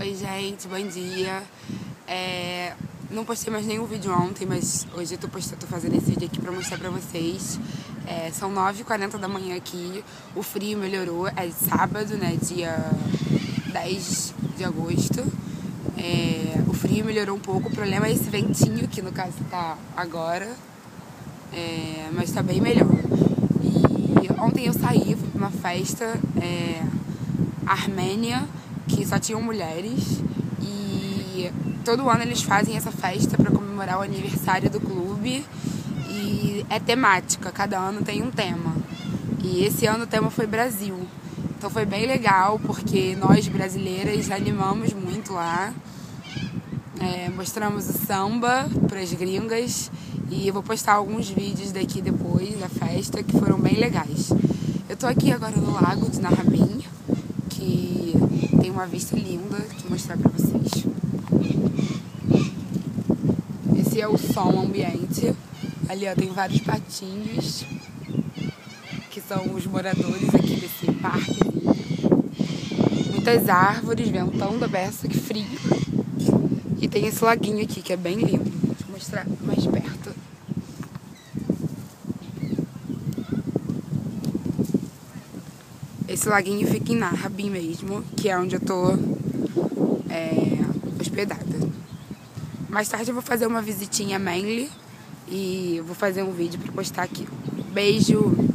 Oi gente, bom dia. Não postei mais nenhum vídeo ontem, mas hoje eu tô fazendo esse vídeo aqui pra mostrar pra vocês. São 9h40 da manhã aqui, o frio melhorou, é sábado, né, dia 10 de agosto. O frio melhorou um pouco, o problema é esse ventinho que no caso tá agora, mas tá bem melhor. E ontem eu saí, fui pra uma festa armênia, que só tinham mulheres, e todo ano eles fazem essa festa para comemorar o aniversário do clube, e é temática, cada ano tem um tema, e esse ano o tema foi Brasil, então foi bem legal, porque nós brasileiras animamos muito lá, mostramos o samba para as gringas, e eu vou postar alguns vídeos daqui depois da festa que foram bem legais. Eu tô aqui agora no lago de Narrabim, que tem uma vista linda, vou mostrar pra vocês. Esse é o som ambiente. Ali ó, tem vários patinhos, que são os moradores aqui desse parque. Muitas árvores, ventão da beça, que frio. E tem esse laguinho aqui, que é bem lindo. Deixa eu mostrar mais perto. Esse laguinho fica em Narrabim mesmo, que é onde eu tô hospedada. Mais tarde eu vou fazer uma visitinha a Manly e vou fazer um vídeo pra postar aqui. Beijo!